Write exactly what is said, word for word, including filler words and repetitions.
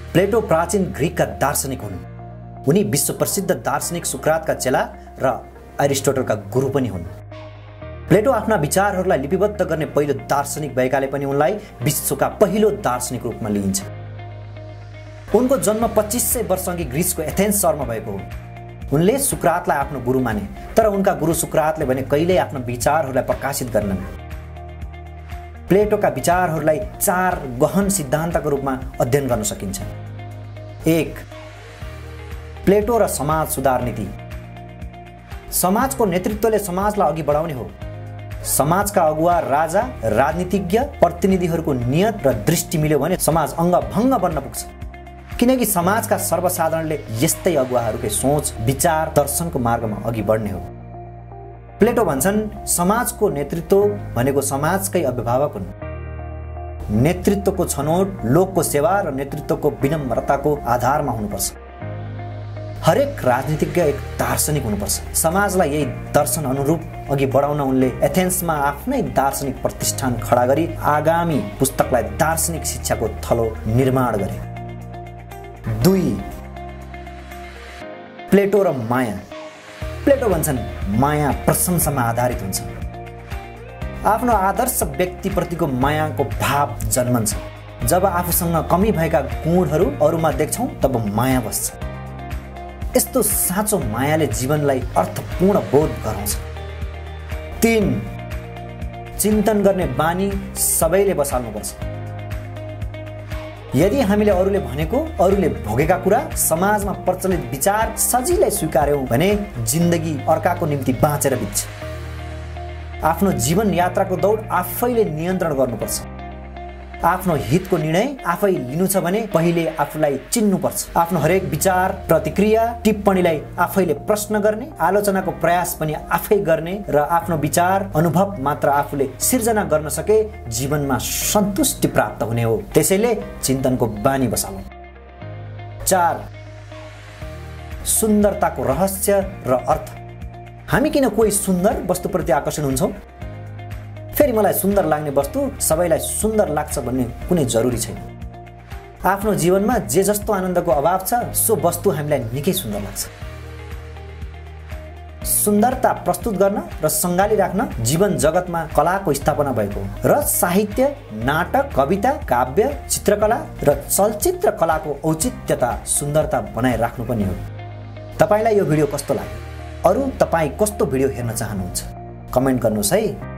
प्लेटो प्राचीन ग्रीकका दार्शनिक हुन्। उनी विश्व प्रसिद्ध दार्शनिक सुक्रातका चेला र एरिस्टोटलका गुरु पनि हुन्। प्लेटो आफ्ना विचारहरूलाई लिपिबद्ध गर्ने पहिलो दार्शनिक भएकाले पनि उनलाई विश्वका पहिलो दार्शनिक रूपमा लिइन्छ। उनको जन्म पच्चीस सय वर्षअघि ग्रिसको एथेन्स सहरमा भएको हो। उनले सुक्रातलाई आफ्नो गुरु माने, तर उनका गुरु सुक्रातले भने कहिल्यै आफ्ना विचारहरूलाई प्रकाशित गर्नन्। प्लेटोका विचारहरूलाई चार गहन सिद्धान्तको रूपमा अध्ययन गर्न सकिन्छ। एक, प्लेटो र समाज सुधार नीति। समाजको नेतृत्वले समाजलाई अघि बढाउने हो। समाजका अगुवा, राजा, राजनीतिज्ञ, प्रतिनिधिहरूको नियत र दृष्टि मिल्यो भने समाज अङ्गभङ्ग बन्न पुग्छ, किनकि समाजका सर्वसाधारणले यस्तै अगुवाहरूकै सोच, विचार, दर्शनको मार्गमा अघि बढ्ने हो। प्लेटो भन्छन् समाजको नेतृत्व भनेको समाजकै अभिभावक हुन्। नेतृत्वको छनौट लोकको सेवा र नेतृत्वको विनम्रताको आधारमा हुनुपर्छ। हरेक राजनीतिज्ञ एक दार्शनिक हुनुपर्छ। समाजलाई यही दर्शन अनुरूप अघि बढाउन उनले एथेन्समा आफ्नै दार्शनिक प्रतिष्ठान खडा गरी आगामी पुस्तकलाई दार्शनिक शिक्षाको थलो निर्माण गरे। दुई, प्लेटो र माया। प्लेटो भन्छन् माया प्रशंसामा आधारित हुन्छ। आफ्नो आदर्श व्यक्तिप्रतिको मायाको भाव जन्मन्छ। जब आफूसँग कमी भएका गुणहरू अरूमा देख्छौँ तब माया बस्छ। यस्तो साँचो मायाले जीवनलाई अर्थपूर्ण बोध गराउँछ। तीन, चिन्तन गर्ने बानी सबैले बसाल्नुपर्छ। यदि हामीले अरूले भनेको, अरूले भोगेका कुरा, समाजमा प्रचलित विचार सजिलै स्वीकार्यौं भने जिन्दगी अर्काको निम्ति बाँचेर बित्छ। आफ्नो जीवन यात्राको दौड आफैले नियन्त्रण गर्नुपर्छ। आफ्नो हितको निर्णय आफै लिनु छ भने पहिले आफूलाई चिन्नुपर्छ। आफ्नो हरेक विचार, प्रतिक्रिया, टिप्पणीलाई आफैले प्रश्न गर्ने, आलोचनाको प्रयास पनि आफै गर्ने र आफ्नो विचार, अनुभव मात्र आफूले सिर्जना गर्न सके जीवनमा सन्तुष्टि प्राप्त हुने हो। त्यसैले चिन्तनको बानी बसालौं। चार, सुन्दरताको रहस्य र अर्थ। हामी किन कोही सुन्दर वस्तुप्रति आकर्षण हुन्छौँ? फेरि मलाई सुन्दर लाग्ने वस्तु सबैलाई सुन्दर लाग्छ भन्ने कुनै जरुरी छैन। आफ्नो जीवनमा जे जस्तो आनन्दको अभाव छ सो वस्तु हामीलाई निकै सुन्दर लाग्छ। सुन्दरता प्रस्तुत गर्न र सङ्गाली राख्न जीवन जगतमा कलाको स्थापना भएको हो र साहित्य, नाटक, कविता, काव्य, चित्रकला र चलचित्र कलाको औचित्यता सुन्दरता बनाइराख्नु पनि हो। तपाईलाई यो भिडियो कस्तो लाग्यो? अरू तपाईँ कस्तो भिडियो हेर्न चाहनुहुन्छ? कमेन्ट गर्नुहोस् है।